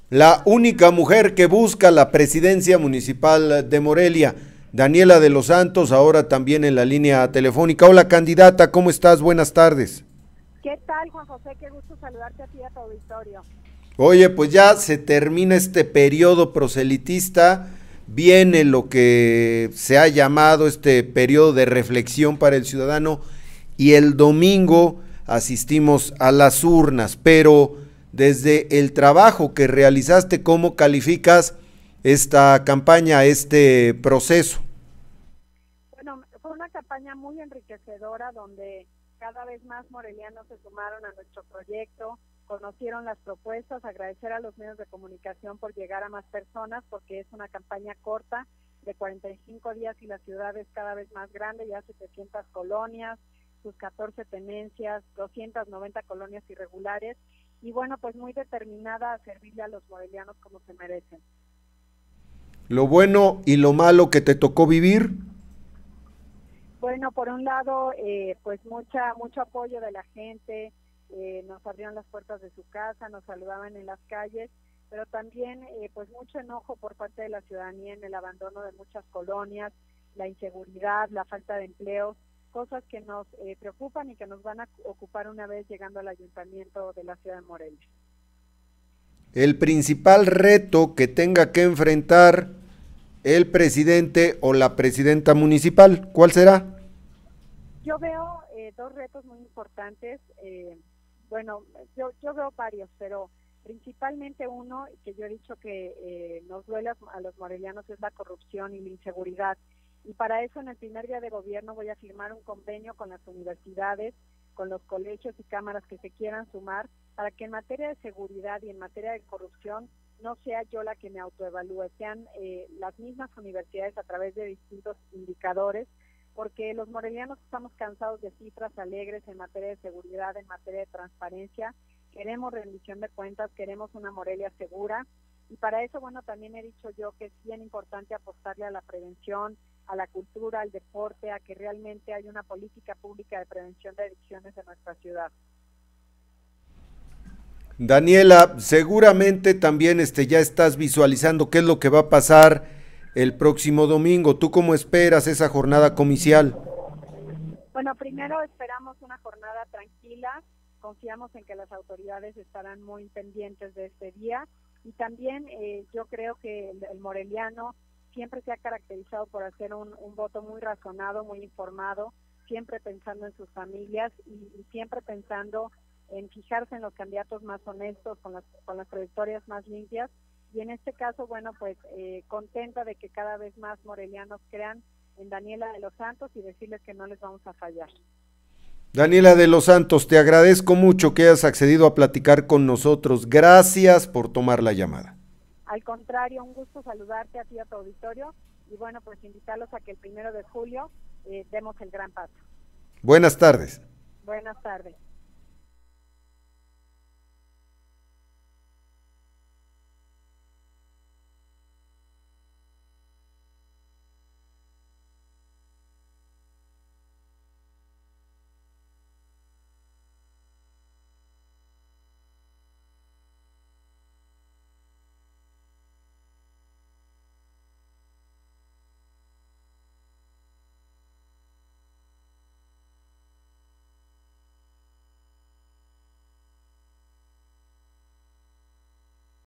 La única mujer que busca la presidencia municipal de Morelia, Daniela de los Santos, ahora también en la línea telefónica. Hola candidata, ¿cómo estás? Buenas tardes. ¿Qué tal, Juan José? Qué gusto saludarte a ti y a tu auditorio. Oye, pues ya se termina este periodo proselitista, viene lo que se ha llamado este periodo de reflexión para el ciudadano y el domingo asistimos a las urnas, pero desde el trabajo que realizaste, ¿cómo calificas esta campaña, este proceso? Bueno, fue una campaña muy enriquecedora donde cada vez más morelianos se sumaron a nuestro proyecto, conocieron las propuestas, agradecer a los medios de comunicación por llegar a más personas porque es una campaña corta de 45 días y la ciudad es cada vez más grande, ya 700 colonias, sus 14 tenencias, 290 colonias irregulares y bueno, pues muy determinada a servirle a los morelianos como se merecen. Lo bueno y lo malo que te tocó vivir. Bueno, por un lado, pues mucho apoyo de la gente, nos abrieron las puertas de su casa, nos saludaban en las calles, pero también pues mucho enojo por parte de la ciudadanía en el abandono de muchas colonias, la inseguridad, la falta de empleos, cosas que nos preocupan y que nos van a ocupar una vez llegando al ayuntamiento de la ciudad de Morelia. El principal reto que tenga que enfrentar el presidente o la presidenta municipal, ¿cuál será? Yo veo dos retos muy importantes. Bueno, yo veo varios, pero principalmente uno que yo he dicho que nos duele a los morelianos es la corrupción y la inseguridad. Y para eso en el primer día de gobierno voy a firmar un convenio con las universidades, con los colegios y cámaras que se quieran sumar, para que en materia de seguridad y en materia de corrupción no sea yo la que me autoevalúe, sean las mismas universidades a través de distintos indicadores porque los morelianos estamos cansados de cifras alegres en materia de seguridad, en materia de transparencia, queremos rendición de cuentas, queremos una Morelia segura, y para eso, bueno, también he dicho yo que es bien importante apostarle a la prevención, a la cultura, al deporte, a que realmente hay una política pública de prevención de adicciones en nuestra ciudad. Daniela, seguramente también ya estás visualizando qué es lo que va a pasar el próximo domingo. ¿Tú cómo esperas esa jornada comicial? Bueno, primero esperamos una jornada tranquila, confiamos en que las autoridades estarán muy pendientes de este día y también yo creo que el moreliano siempre se ha caracterizado por hacer un voto muy razonado, muy informado, siempre pensando en sus familias y siempre pensando en fijarse en los candidatos más honestos, con las trayectorias más limpias y en este caso, bueno, pues contenta de que cada vez más morelianos crean en Daniela de los Santos y decirles que no les vamos a fallar. Daniela de los Santos, te agradezco mucho que hayas accedido a platicar con nosotros. Gracias por tomar la llamada. Al contrario, un gusto saludarte a ti y a tu auditorio y bueno, pues invitarlos a que el 1 de julio demos el gran paso. Buenas tardes. Buenas tardes.